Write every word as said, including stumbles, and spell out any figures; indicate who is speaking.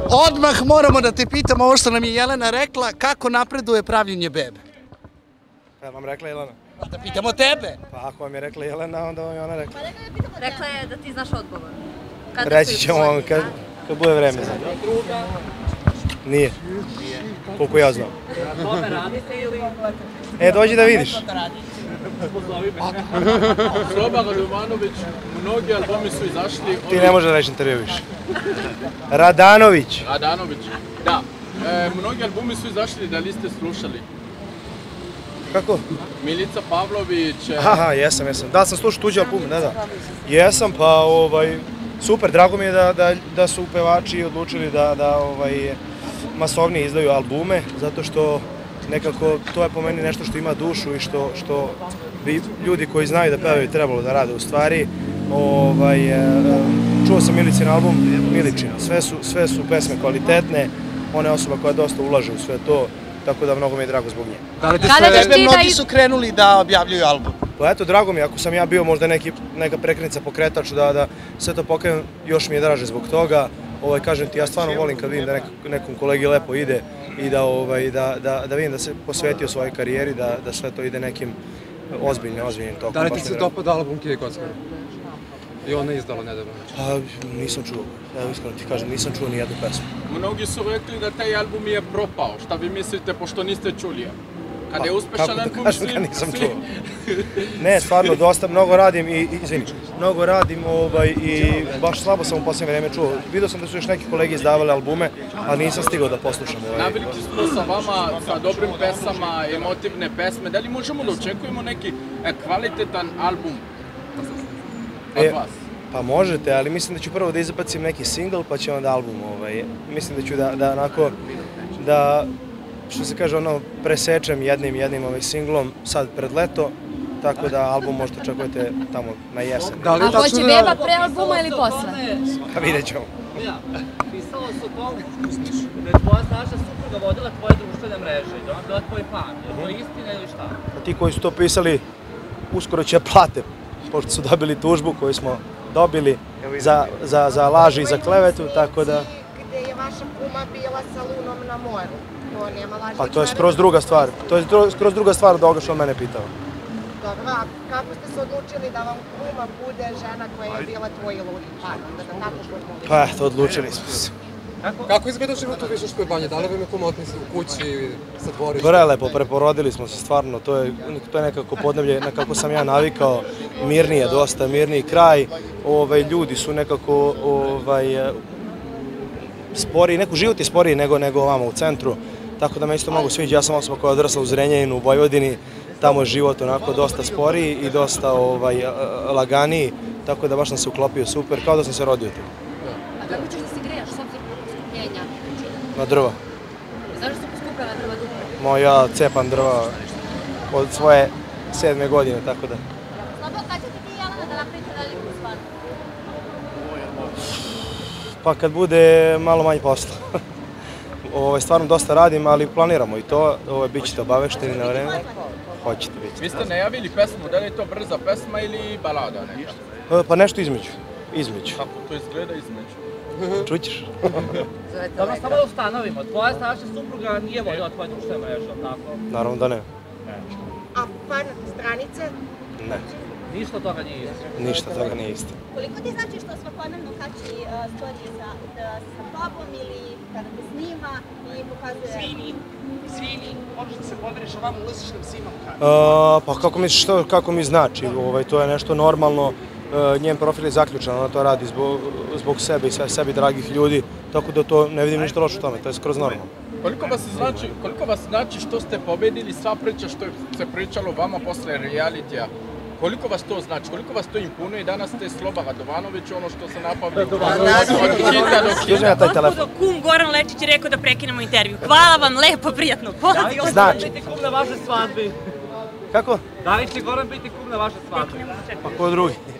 Speaker 1: Odmah moramo da te pitamo ovo što nam je Jelena rekla, kako napreduje pravljenje bebe?
Speaker 2: Ja vam rekla Jelena?
Speaker 1: Pa da pitamo tebe.
Speaker 2: Pa ako vam je rekla Jelena, onda vam je ona rekla.
Speaker 3: Rekla je da ti znaš odgovor.
Speaker 2: Reći ćemo vam kad, kad bude vreme za to. Nije. Koliko ja znam. E, dođi da vidiš.
Speaker 4: Sloba Radovanović, mnogi albumi su izašli...
Speaker 2: Ti ne možeš da reći intervju više. Radanović.
Speaker 4: Radanović, da. E, mnogi albumi su izašli, da li ste slušali?
Speaker 2: Kako?
Speaker 4: Milica Pavlović...
Speaker 2: Aha, jesam, jesam. Da, sam slušao tuđe albume, da, da. Jesam, pa ovaj... Super, drago mi je da, da, da su pevači odlučili da, da ovaj, masovnije izdaju albume, zato što nekako to je po meni nešto što ima dušu i što, što bi ljudi koji znaju da pevaju trebalo da rade u stvari. Ovaj, čuo sam Milicin album, Miličina, sve su, sve su pesme kvalitetne, ona je osoba koja dosta ulaže u sve to, tako da mnogo mi je drago zbog nje.
Speaker 1: Da li te sve vreme mnogi su krenuli da objavljuju album?
Speaker 2: Pa eto, drago mi je, ako sam ja bio možda neki, neka prekrenica pokretač da, da sve to pokrenem, još mi je draže zbog toga. Ovaj, kažem ti, ja stvarno volim kad vidim da nek, nekom kolegi lepo ide i da, ovaj, da, da, da vidim da se posvetio svojoj karijeri, da, da sve to ide nekim ozbiljnim, ozbiljnim tokom.
Speaker 5: Da li ti se dopada album Kije Kockara? I ona je izdala nedavno.
Speaker 2: Pa nisam čuo, evo iskreno ti kažem, nisam čuo ni jednu pesmu.
Speaker 4: Mnogi su rekli da taj album je propao, šta vi mislite pošto niste čuli? Kada je uspešan album,
Speaker 2: kažem da nisam čuo. Ne, stvarno, dosta, mnogo radim i, izvini, mnogo radim ovaj, i baš slabo sam u posljednje vreme čuo. Vidio sam da su još neki kolege izdavali albume, ali nisam stigao da poslušam. Ovaj.
Speaker 4: Naveliki smo sa vama, sa dobrim pesama, emotivne pesme. Da li možemo da očekujemo neki kvalitetan album od
Speaker 2: e,
Speaker 4: vas?
Speaker 2: Pa možete, ali mislim da ću prvo da izbacim neki single, pa će onda album. Ovaj. Mislim da ću da, da onako, da... što se kaže, ono, presečem jednim jednim ovaj singlom sad pred leto, tako da album možete očekujete tamo na jesen.
Speaker 3: A hoće beba pre albuma ili posle?
Speaker 2: Pa vidjet ćemo.
Speaker 6: Pisalo se o tom da je tvoja snažna supruga vodila tvoje društvene mreže i da ona bila tvoj fan. Je to istina ili šta?
Speaker 2: Ti koji su to pisali, uskoro će plate, pošto su dobili tužbu koju smo dobili za, za, za laži i za klevetu, tako da...
Speaker 7: Gde je vaša kuma bila sa lunom na moru.
Speaker 2: Pa to je skroz druga stvar. To je skroz druga stvar od ovoga što on mene pitao.
Speaker 7: Dobro, a kako ste se odlučili da vam kuma bude žena koja je bila tvoj ludi par?
Speaker 2: Pa eto, odlučili smo se.
Speaker 5: Kako izgleda život u Višeškoj banji? Da li vam je komotni u kući, sa dvorištem?
Speaker 2: Prelepo, preporodili smo se stvarno. To je, to je nekako podneblje, nekako sam ja navikao. Mirnije, dosta mirniji kraj. Ovaj, ljudi su nekako ovaj, sporiji, neko život je sporiji nego, nego ovamo u centru. Tako da me isto mnogo sviđa, ja sam osoba koja je odrasla u Zrenjaninu, u Vojvodini, tamo je život onako dosta sporiji i dosta ovaj, laganiji, tako da baš sam se uklopio super, kao da sam se rodio tu.
Speaker 3: A kako ćeš da se grejaš s obzirom na poskupljenja?
Speaker 2: Na drva.
Speaker 3: Zašto su poskupljena drva dupe?
Speaker 2: Moja cepam drva od svoje sedme godine, tako da.
Speaker 3: Slobo, kada ćete ti Jelena da napravite veliku stvar?
Speaker 2: Pa kad bude malo manje posla. Ovo, stvarno dosta radim, ali planiramo i to. Ovo, bit ćete obavešteni na vreme. Hoćete biti.
Speaker 4: Vi ste najavili pesmu, da li je to brza pesma ili balada neka?
Speaker 2: Pa nešto između. Između.
Speaker 4: Kako to izgleda između?
Speaker 2: Čućeš?
Speaker 6: Dobro, samo da ustanovimo, tvoja snažna supruga nije vodila tvoje društvene mreže, tako?
Speaker 2: Naravno da ne.
Speaker 7: A fan stranice?
Speaker 2: Ne.
Speaker 6: Ništa od toga nije isto.
Speaker 2: Ništa toga nije isto.
Speaker 8: Koliko ti znači što svakodnevno kači storije sa tobom ili kada te snima i pokazuje...
Speaker 1: Svini, svini, možeš da se pomeriš ovamo, ulaziš nam svima u kameru.
Speaker 2: Pa kako mi, što, kako mi znači, ovaj, to je nešto normalno, njen profil je zaključan, ona to radi zbog, zbog sebe i sve sebi dragih ljudi, tako da to ne vidim ništa loše u tome, to je skroz normalno.
Speaker 4: Koliko vas znači, koliko vas znači što ste pobedili sva priča što se pričalo vama posle realitija? Koliko vas to znači, koliko vas to impunuje? Danas ste Sloba Radovanović, ono što se napavlja od hita do hita.
Speaker 9: Kum Goran Lečić je rekao da prekinemo intervju. Hvala vam, lepo, prijatno.
Speaker 6: Da li će biti kum na vašoj svadbi?
Speaker 2: Kako?
Speaker 6: Da li će Goran biti kum na vašoj svadbi?
Speaker 2: Pa ko drugi?